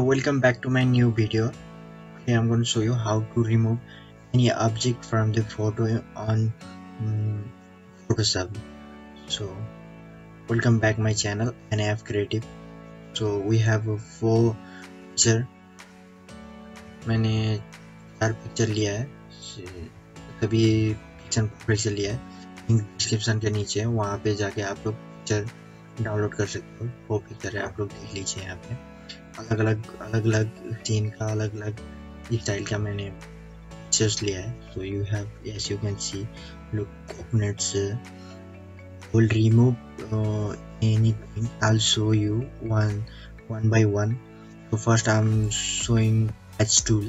welcome back to my new video. Today I'm going to show you how to remove any object from the photo on Photoshop. So welcome back my channel NAF Creative. So we have a 4 picture. मैंने 4 picture लिया है, सभी picture लिया है। Link description के नीचे है, वहाँ पे जाके आप लोग पिक्चर डाउनलोड कर सकते हो। 4 पिक्चर है, आप लोग देख लीजिए। यहाँ पे अलग अलग सीन का अलग अलग स्टाइल का मैंने पिक्चर्स लिया है। So you have yes you can see look coconuts will remove anything. I'll show you one by one. So first I'm showing patch tool.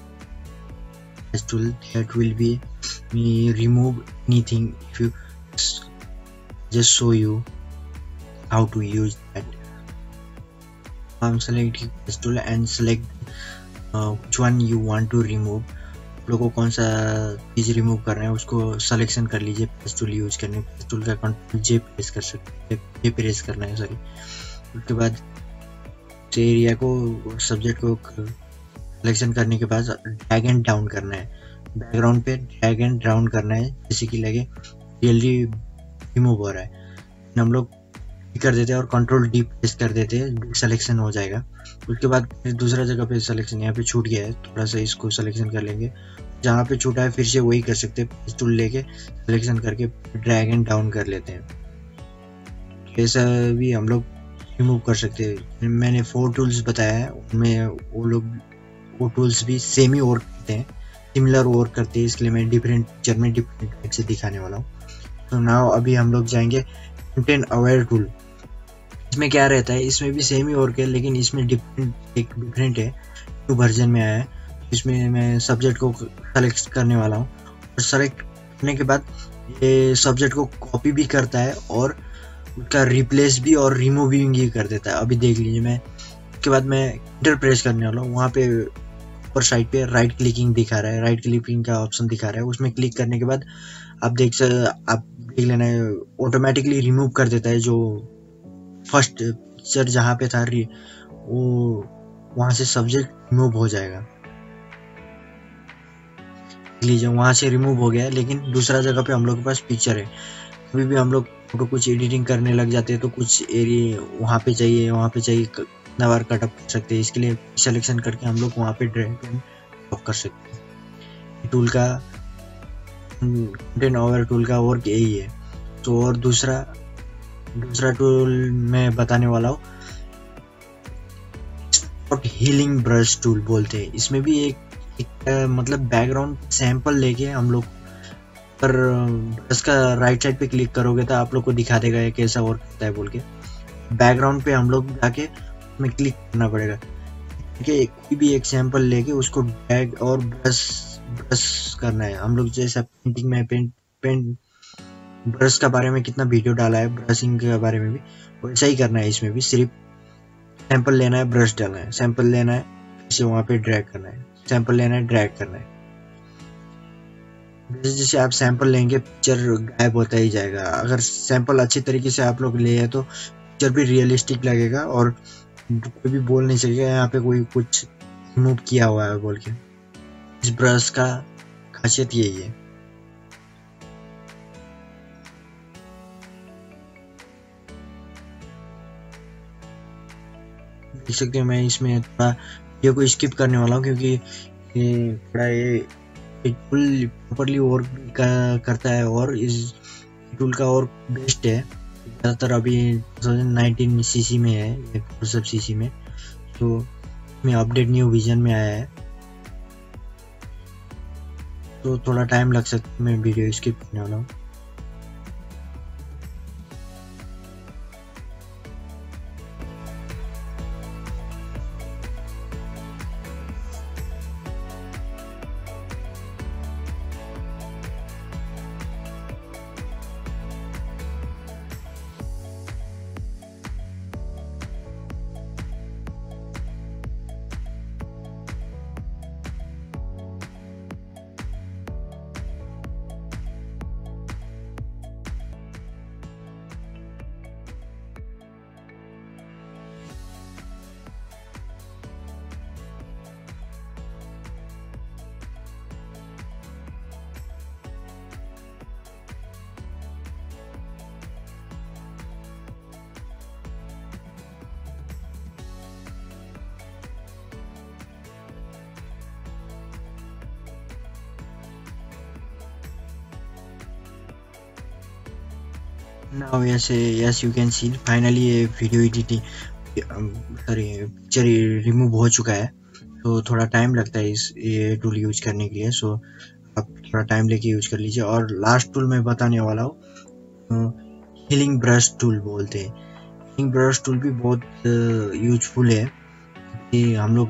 That will be remove anything. If you just show you how to use that. I'm selecting patch tool and select which one you want to remove. आप लोगों को कौन सा चीज remove करना है उसको selection कर लीजिए। पैच टूल यूज करने, पैच टूल का कंट्रोल जे प्रेस कर सकते हैं, जे प्रेस करना है सॉरी। उसके बाद एरिया को सब्जेक्ट को सिलेक्शन करने के बाद ड्रैग एंड डाउन करना है, बैकग्राउंड पे ड्रैग एंड डाउन करना है, जैसे कि लगे रियली रिमूव हो रहा है। हम लोग कर देते हैं और कंट्रोल डी प्रेस कर देते हैं, सिलेक्शन हो जाएगा। उसके बाद फिर दूसरा जगह पे सिलेक्शन यहाँ पे छूट गया है, थोड़ा सा इसको सिलेक्शन कर लेंगे। जहाँ पे छूटा है फिर से वही कर सकते हैं, पैच टूल लेके सिलेक्शन करके ड्रैग एंड डाउन कर लेते हैं। ऐसा भी हम लोग रिमूव कर सकते हैं। मैंने 4 टूल्स बताया है, उनमें वो टूल्स भी सेम ही वर्क करते हैं, सिमिलर वर्क करते हैं, इसलिए मैं डिफरेंट पिक्चर में डिफरेंट टाइप से दिखाने वाला हूँ। तो नाउ अभी हम लोग जाएंगे कंटेंट अवेयर टूल। इसमें क्या रहता है, इसमें भी सेम ही वर्क है, लेकिन इसमें डिफरेंट है, न्यू वर्जन में आया है। इसमें मैं सब्जेक्ट को सेलेक्ट करने वाला हूँ और सेलेक्ट करने के बाद ये सब्जेक्ट को कॉपी भी करता है और उसका रिप्लेस भी और रिमूविंग भी कर देता है। अभी देख लीजिए, मैं उसके बाद मैं एंटर प्रेस करने वाला हूँ। वहाँ पे ऊपर साइड पे राइट क्लिकिंग दिखा रहा है, राइट क्लिकिंग का ऑप्शन दिखा रहा है। उसमें क्लिक करने के बाद आप देख लेना है, ऑटोमेटिकली रिमूव कर देता है। जो फर्स्ट पिक्चर जहाँ पे था वो वहाँ से सब्जेक्ट रिमूव हो जाएगा। लीजिए वहाँ से रिमूव हो गया, लेकिन दूसरा जगह पे हम लोग के पास पिक्चर है। अभी भी हम लोग फोटो कुछ एडिटिंग करने लग जाते हैं तो कुछ एरिया वहाँ पे चाहिए कितना बार कटअप कर सकते हैं। इसके लिए सिलेक्शन करके हम लोग वहाँ पे ड्रैग एंड ड्रॉप कर सकते हैं। टूल का कंटेंट अवेयर टूल का वर्क यही है। तो और दूसरा टूल मैं बताने वाला हूँ, हीलिंग ब्रश टूल बोलते हैं। इसमें भी एक मतलब बैकग्राउंड सैंपल लेके हम लोग पर ब्रश का राइट साइड पे क्लिक करोगे तो आप लोग को दिखा देगा ये कैसा वर्क करता है बोल के। बैकग्राउंड पे हम लोग जाके उसमें क्लिक करना पड़ेगा। कोई भी एक सैंपल लेके उसको ड्रैग और ब्रश करना है। हम लोग जैसा पेंटिंग में पेंट ब्रश का बारे में कितना वीडियो डाला है, ब्रशिंग के बारे में भी वैसा ही करना है। इसमें भी सिर्फ सैंपल लेना है, ब्रश डालना है, सैंपल लेना है, फिर से वहाँ पे ड्रैग करना है, सैंपल लेना है, ड्रैग करना है। जैसे आप सैंपल लेंगे पिक्चर गायब होता ही जाएगा। अगर सैंपल अच्छी तरीके से आप लोग ले हैं तो पिक्चर भी रियलिस्टिक लगेगा और कोई भी बोल नहीं सकेगा यहाँ पे कोई कुछ रिमूव किया हुआ है बोल के। इस ब्रश का खासियत यही है। देख सकते हैं, मैं इसमें थोड़ा वीडियो को स्किप करने वाला हूँ क्योंकि ये थोड़ा ये टूल प्रॉपरली वर्क करता है और इस टूल का और बेस्ट है। ज़्यादातर अभी 2019 सीसी में है, ये फोटोशॉप सीसी में, तो इसमें अपडेट न्यू विजन में आया है, तो थोड़ा टाइम लग सकता है। मैं वीडियो स्किप करने वाला हूँ। Now yes you can see finally ये video editing sorry picture remove हो चुका है। तो थोड़ा टाइम लगता है इस ये टूल यूज करने के लिए, सो आप थोड़ा टाइम लेके यूज कर लीजिए। और लास्ट टूल मैं बताने वाला हूँ, हीलिंग ब्रश टूल बोलते हैं। हीलिंग ब्रश टूल भी बहुत यूजफुल है कि हम लोग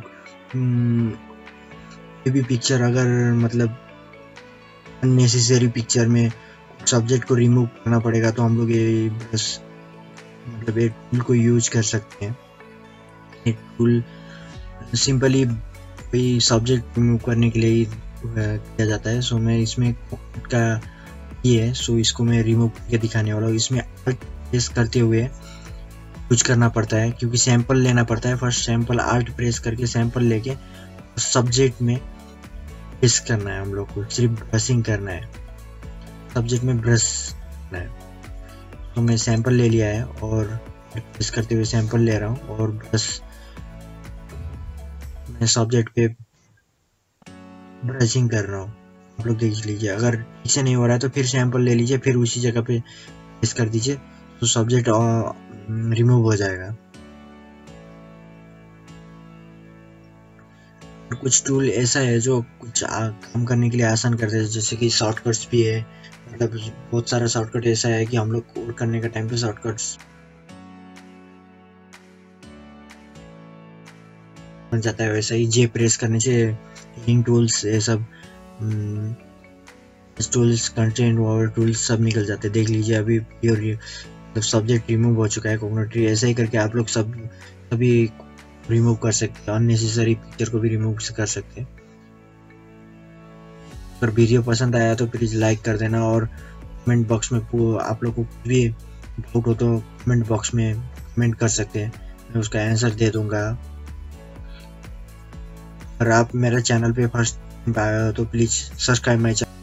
कोई भी पिक्चर अगर मतलब अननेसेसरी पिक्चर में सब्जेक्ट को रिमूव करना पड़ेगा तो हम लोग ये ब्रश मतलब एक टूल को यूज कर सकते हैं। एक टूल सिंपली कोई सब्जेक्ट रिमूव करने के लिए ही किया जाता है। सो मैं इसमें का ये है, सो इसको मैं रिमूव करके दिखाने वाला हूँ। इसमें अल्ट प्रेस करते हुए यूज करना पड़ता है क्योंकि सैंपल लेना पड़ता है। फर्स्ट सैंपल अल्ट प्रेस करके सैंपल लेके सब्जेक्ट में प्रेस करना है। हम लोग को सिर्फ ब्रशिंग करना है, सब्जेक्ट में ब्रश करना है। तो मैं सैंपल ले लिया है और प्रेस करते हुए सैंपल ले रहा हूँ और ब्रश मैं सब्जेक्ट पे ब्रशिंग कर रहा हूँ। आप लोग देख लीजिए, अगर ठीक से नहीं हो रहा है तो फिर सैंपल ले लीजिए, फिर उसी जगह पे प्रेस कर दीजिए तो सब्जेक्ट रिमूव हो जाएगा। और कुछ टूल ऐसा है जो कुछ काम करने के लिए आसान करते हैं, जैसे कि शॉर्टकट्स भी है। मतलब बहुत सारा शॉर्टकट ऐसा है कि हम लोग कोड करने का टाइम पे शॉर्टकट्स बन जाता है। वैसा ही जे प्रेस करने से हीलिंग टूल्स ये सब टूल्स कंटेंट वावर टूल्स सब निकल जाते हैं। देख लीजिए अभी प्योर सब्जेक्ट रिमूव हो चुका है कोकोनट ट्री। ऐसा ही करके आप लोग सभी रिमूव कर सकते हैं, अननेसेसरी पिक्चर को भी रिमूव कर सकते हैं। अगर वीडियो पसंद आया तो प्लीज लाइक कर देना और कमेंट बॉक्स में आप लोग को कुछ भी डाउट हो तो कमेंट बॉक्स में कमेंट कर सकते हैं, मैं उसका आंसर दे दूंगा। और आप मेरे चैनल पे फर्स्ट टाइम आए हो तो प्लीज सब्सक्राइब माय चैनल।